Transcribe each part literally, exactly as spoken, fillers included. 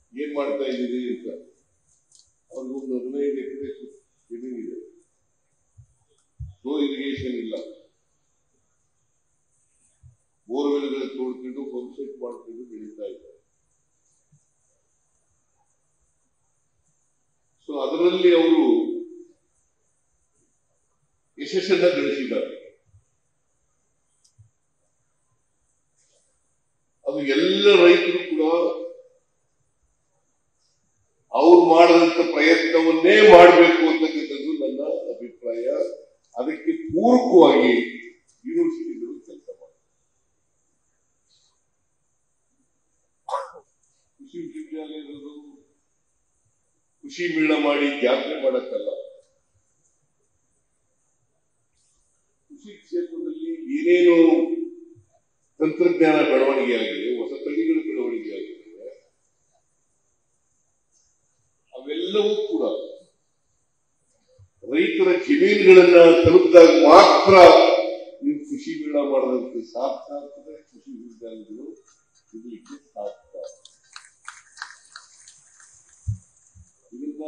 ಏನ್ ಮಾಡ್ತಾ ಇದ್ದೀರಿ ಅಂತ. ಅವ್ರಿಗೊಂದು ಹದಿನೈದು ಎಕರೆ ಜಮೀನಿದೆ, ಫ್ಲೋ ಇರಿಗೇಷನ್ ಇಲ್ಲ, ಬೋರ್ವೆಲ್ಗಳು ತೋಡ್ಕೊಂಡು ಪಂಪ್ ಸೆಟ್ ಮಾಡ್ಕೊಂಡು ಬೆಳೀತಾ ಇದ್ದಾರೆ. ಸೊ ಅದರಲ್ಲಿ ಅವರು ಯಶಸ್ಸನ್ನ ಗಳಿಸಿದ್ದಾರೆ. ಅದು ಎಲ್ಲ ರೈತರು ಕೂಡ ಅವ್ರು ಮಾಡಿದಂತ ಪ್ರಯತ್ನವನ್ನೇ ಮಾಡಬೇಕು ಅಂತಕ್ಕಂಥದ್ದು ನನ್ನ ಅಭಿಪ್ರಾಯ. ಅದಕ್ಕೆ ಪೂರಕವಾಗಿ ಯೂನಿವರ್ಸಿಟಿಗಳು ಕೆಲಸ ಮಾಡ್ತಾರೆ. ಕೃಷಿ ವಿಶ್ವವಿದ್ಯಾಲಯಗಳು ಕೃಷಿ ಮೇಳ ಮಾಡಿ ಜಾತ್ರೆ ಮಾಡಕ್ಕಲ್ಲ, ಕೃಷಿ ಕ್ಷೇತ್ರದಲ್ಲಿ ಏನೇನು ತಂತ್ರಜ್ಞಾನ ಬೆಳವಣಿಗೆ ಆಗಿದೆ, ಹೊಸ ತಳಿಗಳ ಬೆಳವಣಿಗೆ ಆಗಿದೆ, ಅವೆಲ್ಲವೂ ಕೂಡ ರೈತರ ಜಮೀನುಗಳನ್ನ ತಲುಪಿದಾಗ ಮಾತ್ರ ನೀವು ಕೃಷಿ ಮೇಳ ಮಾಡೋದಕ್ಕೆ ಸಾಧ್ಯ ಆಗ್ತದೆ. ಕೃಷಿ ವಿಜ್ಞಾನಿಗಳು ಇರಲಿಕ್ಕೆ ಸಾಧ್ಯ. ಇದನ್ನ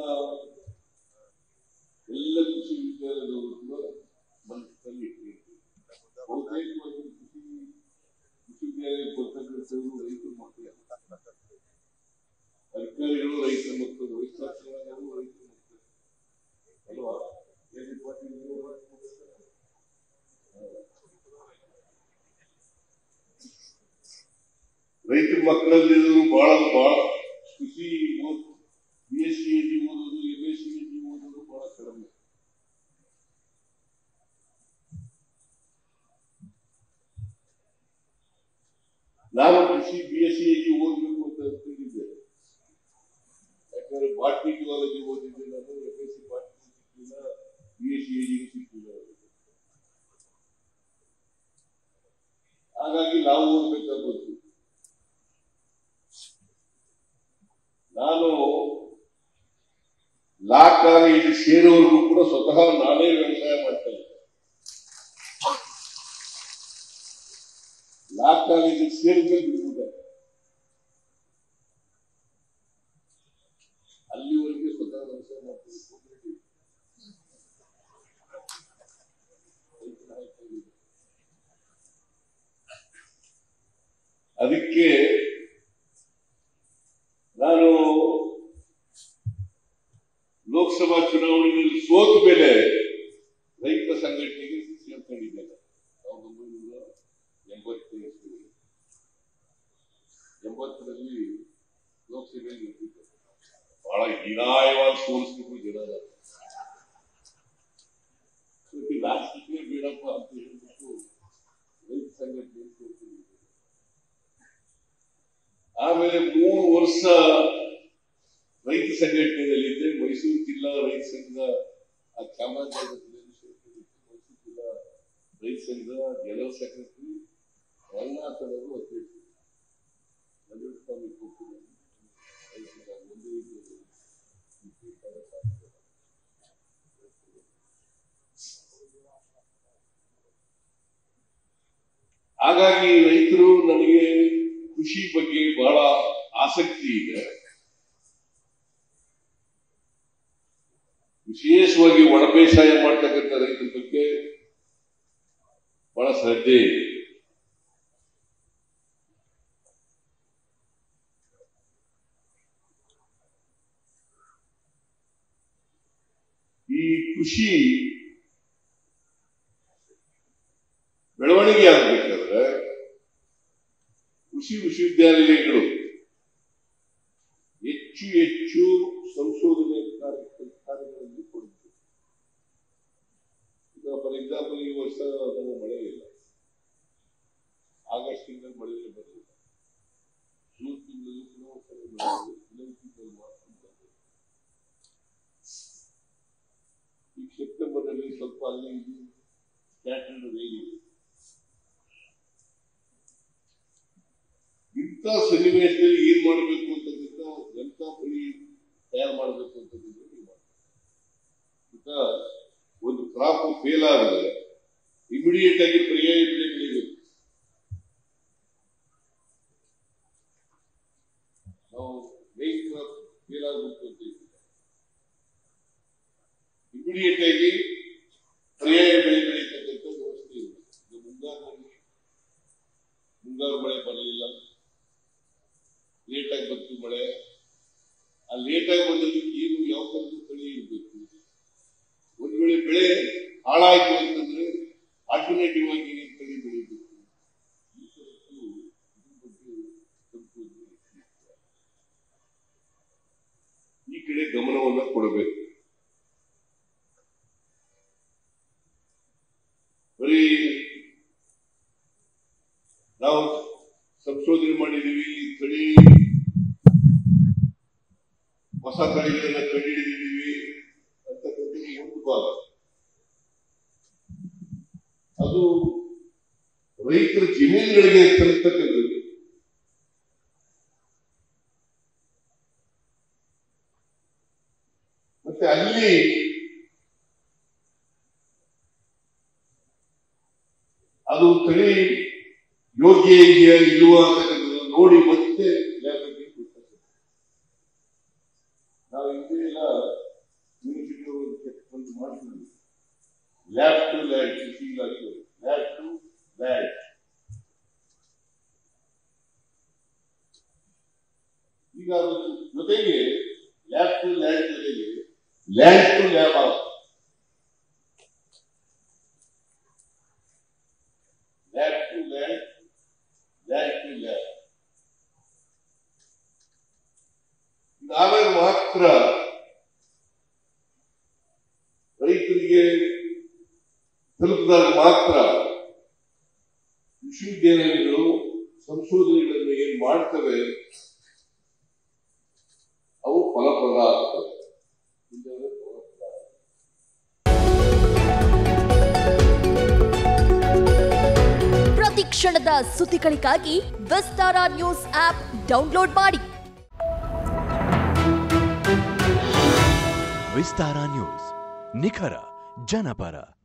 ಎಲ್ಲ ಕೃಷಿ ವಿಜ್ಞಾನದವರು ಕೂಡ ಮನಸ್ಸಲ್ಲಿ ಇಟ್ಟಿರ್ತೀವಿ. ಬಹುತೇಕವಾಗಿ ಕೃಷಿ ವಿಶ್ವವಿದ್ಯಾಲಯಕ್ಕೆ ಬರ್ತಕ್ಕಂಥವರು ರೈತರ ಮಕ್ಕಳು, ಅಧಿಕಾರಿಗಳು ರೈತರ ಮಕ್ಕಳು, ವೈದ್ಯಾಧಿಕಾರಿಗಳು ರೈತರ ಮಕ್ಕಳು ಅಲ್ವಾ? ರೈತರ ಮಕ್ಕಳಲ್ಲಿ ಬಹಳ ಬಹಳ ಕೃಷಿ B S C A G ಓದೋದು, M S C A G ಓದೋದು ಬಹಳ ಕಡಿಮೆ. ನಾನು ಕೃಷಿ B S C A G ಓದಬೇಕು ಅಂತ ಅಂತಿದ್ದೆ. ಯಾಕಂದ್ರೆ ಬಾಟ್ನಿ ಜುವಾಲಜಿ ಓದಿದ್ದೆ ನಾನು, ಎಂ ಎಸ್ ಸಿ ಬಾಟ್ನಿ ಸಿಕ್ಕಿಲ್ಲ, B S C A G ಸಿಕ್ಕಿಲ್ಲ. ಹಾಗಾಗಿ ನಾವು ಓದ್ಬೇಕಾಗಿ ಬಂತು. ನಾನು ಲಾ ಕಾಲೇಜ್ ಸೇರೋವರೆಗೂ ಕೂಡ ಸ್ವತಃ ನಾನೇ ವ್ಯವಸಾಯ ಮಾಡ್ತಾ ಇದ್ದೆ. ಲಾ ಕಾಲೇಜಿಗೆ ಸೇರಿದ್ಮೇಲೆ ಬಿಟ್ಬಿಟ್ಟೆ. ಅಲ್ಲಿವರೆಗೆ ಸ್ವತಃ ವ್ಯವಸಾಯ ಮಾಡ್ತೀನಿ. ಅದಕ್ಕೆ ನಾನು ಲೋಕಸಭಾ ಚುನಾವಣೆಯಲ್ಲಿ ಸೋತ ಮೇಲೆ ರೈತ ಸಂಘಟನೆಗೆ ಸೇರ್ಕೊಂಡಿದ್ದೇನೆ. ಸಾವಿರದ ಒಂಬೈನೂರ ಎಂಬತ್ತೈದು ಎಂಬತ್ತರಲ್ಲಿ ಲೋಕಸಭೆಯಲ್ಲಿ ಇರ್ತಿದ್ದೆ. ಬಹಳ ಹೀನಾಯವಾಗಿ ಸೋಲಿಸ್ಬಿಟ್ಟು ಜನ ರಾಜಕೀಯ ಬೇಡಪ್ಪ ಅಂತ ಹೇಳ್ಬಿಟ್ಟು ರೈತ ಸಂಘಟನೆ ಸೇರ್ಕೊಂಡಿದ್ದೆ. ಆಮೇಲೆ ಮೂರು ವರ್ಷ ರೈತ ಸಂಘಟನೆಯಲ್ಲಿದ್ದೆ. ಮೈಸೂರು ಜಿಲ್ಲಾ ರೈತ ಸಂಘ ಚಾಮರಾಜನಗರದಲ್ಲಿ ಸೇರ್ಕೊಂಡಿದ್ದೆ. ಮೈಸೂರು ಜಿಲ್ಲಾ ರೈತ ಸಂಘ ಜನರಲ್ ಸೆಕ್ರೆಟರಿ, ರಂಗನಾಥನವರು ಅಧ್ಯಕ್ಷರು, ನಜರಸ್ವಾಮಿ ಕೊಪ್ಪೂರು ಒಂದೇ. ಹಾಗಾಗಿ ರೈತರು ನನಗೆ ಕೃಷಿ ಬಗ್ಗೆ ಬಹಳ ಆಸಕ್ತಿ ಇದೆ. ವಿಶೇಷವಾಗಿ ಒಣ ಬೇಸಾಯ ಮಾಡ್ತಕ್ಕಂಥ ರೈತರ ಬಗ್ಗೆ ಬಹಳ ಶ್ರದ್ಧೆ ಇದೆ. ಈ ಕೃಷಿ ಬೆಳವಣಿಗೆ ಆಗಬೇಕಾದ್ರೆ ಕೃಷಿ ವಿಶ್ವವಿದ್ಯಾನಿಲಯಗಳು ಹೆಚ್ಚು ಹೆಚ್ಚು ಸಂಶೋಧನೆ ಕಾರ್ಯಗಳಲ್ಲಿ ಕೊಡುತ್ತೆ. ಈಗ ಫಾರ್ ಎಕ್ಸಾಂಪಲ್ ಈ ವರ್ಷ ನಾವು ಮಳೆ ಇಲ್ಲ, ಆಗಸ್ಟ್ ತಿಂಗಳಲ್ಲಿ ಮಳೆ ಬರಲಿಲ್ಲ, ಜೂನ್ ತಿಂಗಳಲ್ಲಿ ಕೂಡ ಜುಲೈ ತಿಂಗಳಲ್ಲಿ ಮಾತ್ರ ಈ ಸೆಪ್ಟೆಂಬರ್ ನಲ್ಲಿ ಸ್ವಲ್ಪ ಅಲ್ಲಿ ಇಲ್ಲಿ ಸ್ಕ್ಯಾಟರ್ಡ್ ರೈನ್ ಇದೆ. ಇಂಥ ಸನ್ನಿವೇಶದಲ್ಲಿ ಏನ್ ಮಾಡಬೇಕು ಅಂತಕ್ಕಂಥ ಎಂತ ಬೆಳಿ ತಯಾರು ಮಾಡಬೇಕು ಅಂತಕ್ಕಂಥ ಈಗ ಒಂದು ಕ್ರಾಪ್ ಫೇಲ್ ಆದರೆ ಇಮಿಡಿಯೇಟ್ ಆಗಿ ಪರ್ಯಾಯ ಬೆಳೆ ಬೆಳಿಬೇಕು. ನಾವು ಮೇನ್ ಏನಾಗಬೇಕು ಅಂತ ಇಮಿಡಿಯೇಟ್ ಆಗಿ ಪರ್ಯಾಯ ಬೆಳೆ ಬೆಳೀತಕ್ಕಂಥ ವ್ಯವಸ್ಥೆ ಇದೆ. ಮುಂಗಾರಿನಲ್ಲಿ ಮುಂಗಾರು ಮಳೆ ಬರಲಿಲ್ಲ, ಲೇಟಾಗಿ ಬಂತು ಮಳೆ. ಆ ಲೇಟಾಗಿ ಬಂದದಕ್ಕೆ ಏನು ಯಾವ ಥರದ ತಳಿ ಇರಬೇಕು, ಒಂದು ವೇಳೆ ಬೆಳೆ ಹಾಳಾಯ್ತು ಅಂತಂದ್ರೆ ಆಲ್ಟರ್ನೇಟಿವ್ ಆಗಿ ಏನೇನು ತಳಿ ಬೆಳೀಬೇಕು, ಈ ಥರದ್ದು ಇದ್ರ ಬಗ್ಗೆ ಸಂಶೋಧನೆ ಈ ಕಡೆ ಗಮನವನ್ನ ಕೊಡಬೇಕು. ಬರೀ ನಾವು ಸಂಶೋಧನೆ ಮಾಡಿದೀವಿ, ತಳಿ ಹೊಸ ತಳಿಗಳನ್ನ ಕಂಡುಹಿಡಿದಿದ್ದೀವಿ ಅಂತಕ್ಕಂಥ ಒಂದು ಭಾಗ. ಅದು ರೈತರ ಜಮೀನುಗಳಿಗೆ ತಲುಪತಕ್ಕಂಥದ್ದು. ಮತ್ತೆ ಅಲ್ಲಿ ಅದು ತಳಿ ಯೋಗ್ಯ ಇದೆಯಾ ಇಲ್ವಾ ಅಂತಕ್ಕಂಥದ್ದು ನೋಡಿ ಮತ್ತೆ ಲ್ಯಾಬ್ಗೆ ಕೊಡ್ತಾರೆ. ನಾವು ಇದೆಲ್ಲ ಯೂನಿವರ್ಸಿಟಿ ಒಂದು ಮಾಡ್ತೀವಿ, lab to lab, lab to lab. ಈಗ ಜೊತೆಗೆ ಲ್ಯಾಬ್ ಟು ಲ್ಯಾಬ್ ಜೊತೆಗೆ ಲ್ಯಾಂಡ್ ಟು ಲ್ಯಾಬ್ ಆಗುತ್ತೆ. Lab to lab, land to lab ಇದಾದಾಗ ಮಾತ್ರ ರೈತರಿಗೆ ತಲುಪಿದಾಗ ಮಾತ್ರ ವಿಶ್ವವಿದ್ಯಾಲಯಗಳು ಸಂಶೋಧನೆಗಳನ್ನು ಏನ್ ಮಾಡ್ತವೆ ಅವು ಫಲಪ್ರದ ಆಗ್ತವೆ. ಪ್ರತಿ ಕ್ಷಣದ ಸುದ್ದಿಗಳಿಗಾಗಿ ವಿಸ್ತಾರ ನ್ಯೂಸ್ ಆಪ್ ಡೌನ್ಲೋಡ್ ಮಾಡಿ. ವಿಸ್ತಾರ ನ್ಯೂಸ್, ನಿಖರ ಜನಪರ.